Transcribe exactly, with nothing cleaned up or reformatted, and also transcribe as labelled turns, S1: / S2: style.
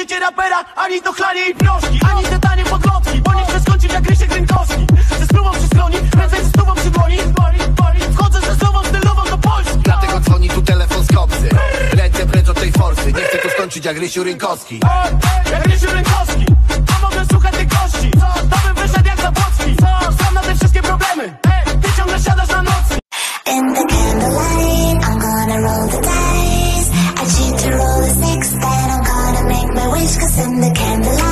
S1: życie rapera, ani to chlanie i proszki, ani te tanie podlotki, bo nie chcę skończyć jak Rysiek Rynkowski. Ze spróbą przy skroni, prędzej ze stówą przy dłoni. Wchodzę ze sobą stylowo do Polski.
S2: Dlatego dzwoni tu telefon z kopcy. Ręce precz od tej forsy. Nie chcę tu skończyć jak Rysiu Rynkowski.
S1: Jak Rysiu Rynkowski, a mogę słuchać tych kości. To bym wyszedł jak Zabłocki. Sam na te wszystkie problemy. Ty ciągle siadasz na nocy.
S3: In the candlelight, I'm gonna roll the dice. I cheat to roll a six, then I'm gonna make my wish. Cause in the candlelight